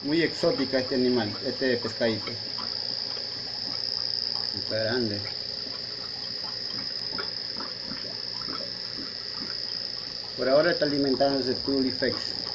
Muy exótica este animal, este pescadito. Está grande. Por ahora está alimentándose Tulifex.